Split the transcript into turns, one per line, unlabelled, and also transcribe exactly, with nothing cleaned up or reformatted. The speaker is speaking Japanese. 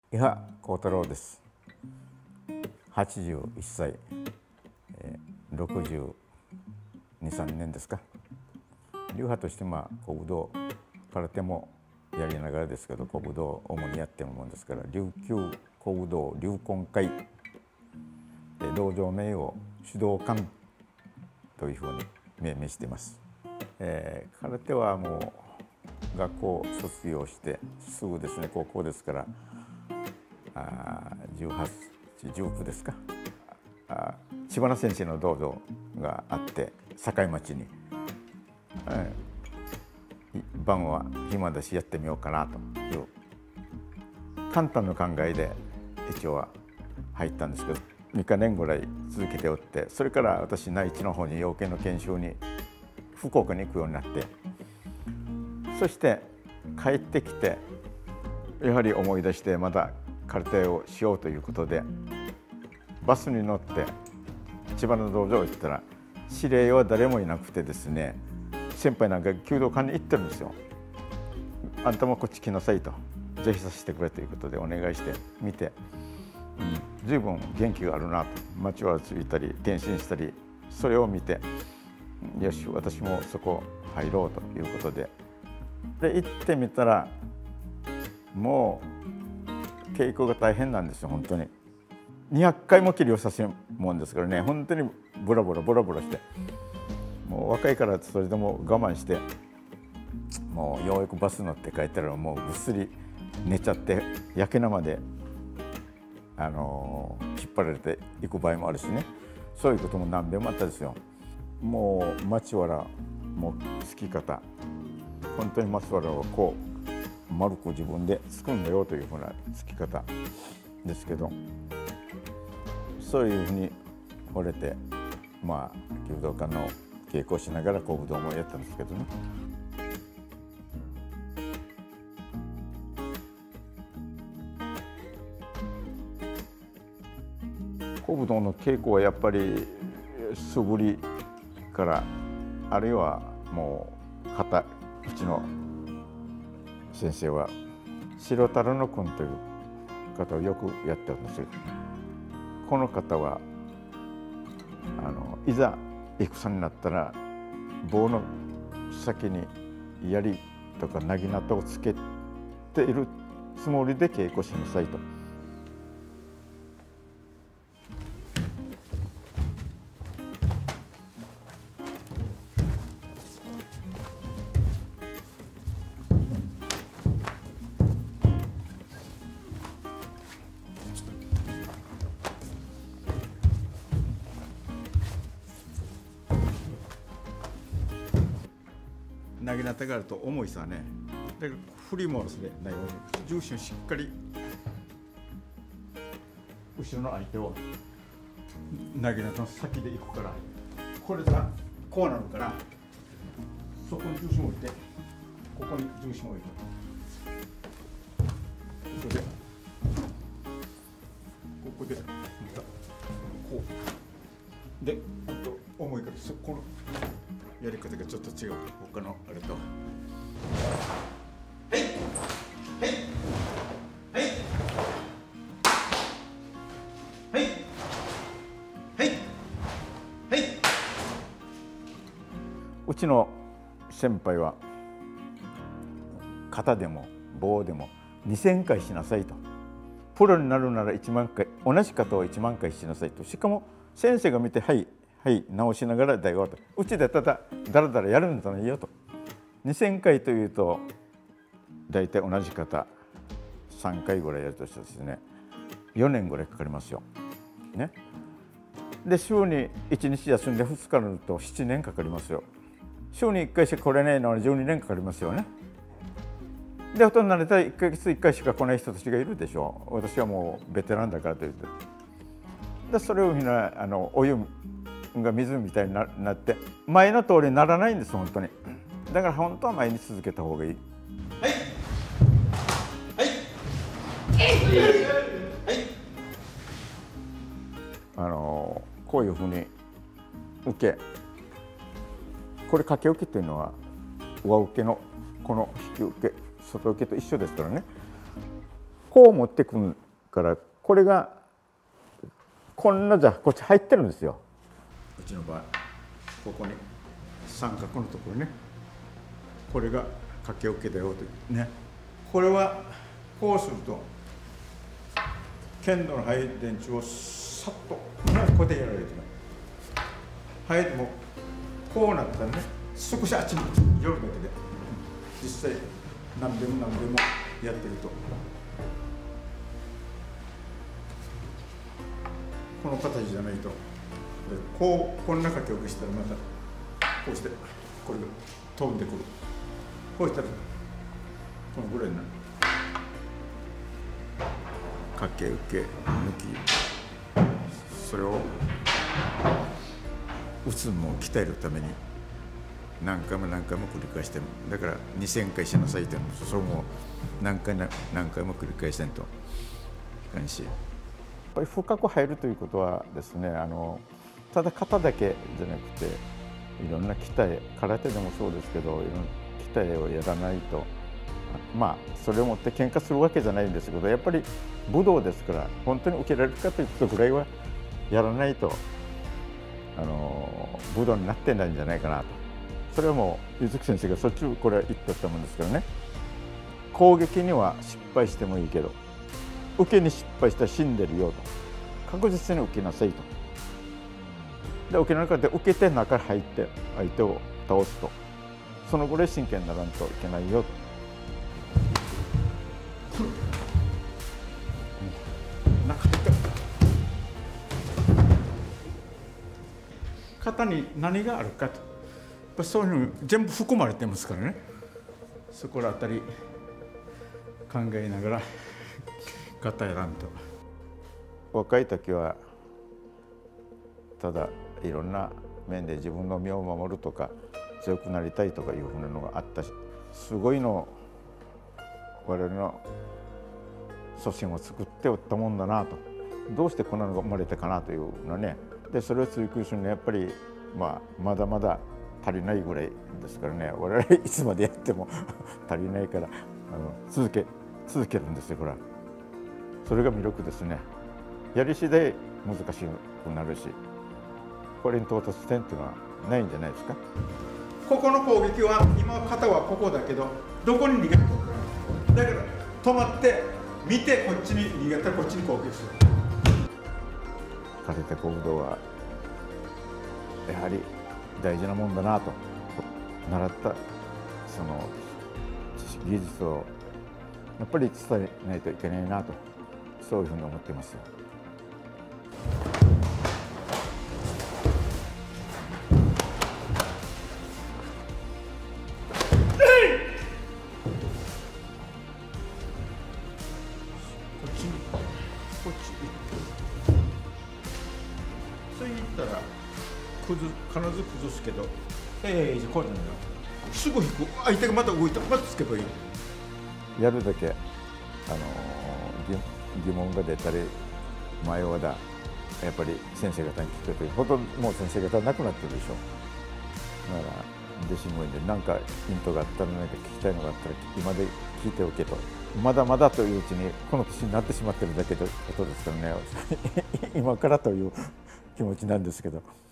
伊波幸太郎です。はちじゅういっさい、えー、ろくじゅうに、さんねんですか。流派としてまあ古武道、空手もやりながらですけど、古武道を主にやってるもんですから、琉球古武道流魂会で道場名を主導館というふうに命名しています。えー、空手はもう学校卒業してすぐですね、高校ですからじゅうはち、じゅうきゅうですか。あ知花先生の道場があって境町に、えー、晩は暇だしやってみようかなという簡単な考えで一応は入ったんですけど、みっかねんぐらい続けておって、それから私内地の方に養鶏の研修に福岡に行くようになって、そして帰ってきてやはり思い出してまた空手をしようということでバスに乗って千葉の道場行ったら指令は誰もいなくてですね、先輩なんか弓道館に行ってるんですよ。あんたもこっち来なさいと、ぜひさせてくれということでお願いして見て、うん、随分元気があるなと、街を歩いたり転身したり、それを見てよし私もそこ入ろうということでで行ってみたら、もう稽古が大変なんですよ。本当ににひゃっかいも切りをさせるもんですからね、本当にボラボラボラボラして、もう若いからそれでも我慢して、もうようやくバス乗って帰ったらもうぐっすり寝ちゃって焼け生で、あのー、引っ張られていく場合もあるしね、そういうことも何べんもあったですよ。もう松原も好き方、本当に松原をこう丸く自分でつくんだよというふうなつき方ですけど、そういうふうに惚れて、まあ弓道館の稽古をしながら古武道もやったんですけどね。古武道の稽古はやっぱり素振りから、あるいはもう型、うちの先生は白太郎君という方をよくやってるんですよ。この方はあのいざ戦になったら棒の先に槍とかなぎなたをつけているつもりで稽古しなさいと。なぎなたがあると重いさね。だから振りもですね、ないように重心をしっかり後ろの相手をなぎなたの先でいくから、これがこうなるから、そこに重心を置いて、ここに重心を置いて、それでここでまたこうで、あと重いからそこのやり方がちょっと違う、他のあれと。はいはいはいはいはいはい。うちの先輩は型でも棒でもにせんかいしなさいと。プロになるならいちまんかい、同じ型をいちまんかいしなさいと。しかも先生が見て、はいはい直しながらだよと、うちでただだらだらやるんじゃないよと。にせんかいというと大体同じ方さんかいぐらいやるとしてですね、よねんぐらいかかりますよ。ね。で週にいちにち休んでふつかになるとななねんかかりますよ。週にいっかいしか来れないのにじゅうにねんかかりますよね。で大人になれたらいっかげついっかいしか来ない人たちがいるでしょう。私はもうベテランだからといって、でそれをみんなあのお湯が水みたいになって前の通りにならないんです本当に。だから本当は前に続けた方がいい。はいはいはい。あのこういうふうに受け、これ掛け受けというのは上受けのこの引き受け外受けと一緒ですからね。 こう持ってくるからこれがこんなじゃこっち入ってるんですよ。うちの場合ここに三角のところね、これがかけ桶だよとね。これはこうすると剣道の配電池をさっともうここでやられてる。はい、もうこうなったらね、少しあっちに寄るだけで実際何でも何でもやってるとこの形じゃないとこうこんなかけ置きしたらまたこうしてこれが飛んでくる。こうしたらこのぐらいになる。かけ受け抜き、それを打つのを鍛えるために何回も何回も繰り返してる。だからにせんかいしなさいっていうのもそれも何回何回も繰り返してんといかんし、やっぱり深く入るということはですね、あのただ型だけじゃなくていろんな鍛え、空手でもそうですけどいろんな鍛えをやらないと、まあそれをもって喧嘩するわけじゃないんですけど、やっぱり武道ですから本当に受けられるかということぐらいはやらないとあの武道になってないんじゃないかなと。それはもう柚木先生がそっちをこれは言ってたもんですけどね、攻撃には失敗してもいいけど受けに失敗したら死んでるよと、確実に受けなさいと。で受けの中で受けて中に入って相手を倒すと、そのぐらい真剣にならんといけないよと。型に何があるかと、やっぱそういうの全部含まれてますからね、そこら辺り考えながら型やらんと。若い時はただいろんな面で自分の身を守るとか強くなりたいとかいうふうなのがあったし、すごいの我々の祖先を作っておったもんだなと、どうしてこんなのが生まれたかなというのね。でそれを追求するのはやっぱり、まあ、まだまだ足りないぐらいですからね、我々いつまでやっても足りないからあの続け続けるんですよ。これはそれが魅力ですね。やり次第難しくなるし、これに到達点っていうのはないんじゃないですか。ここの攻撃は今肩はここだけどどこに逃げるかだから止まって見てこっちに逃げたらこっちに攻撃する。空手古武道はやはり大事なもんだなと、習ったその知識技術をやっぱり伝えないといけないなと、そういうふうに思っています。必ず崩すけど、ええー、こうなんだよ。すぐ引く、相手がまた動いた、またつけばいい。やるだけ、あのー、疑問が出たり迷わだ、やっぱり先生方に聞くというほとんどもう先生方なくなってるでしょ。だから弟子もいいんで、何かヒントがあったら何か聞きたいのがあったら今で聞いておけと。まだまだといううちにこの年になってしまってるだけのことですからね今からという気持ちなんですけど。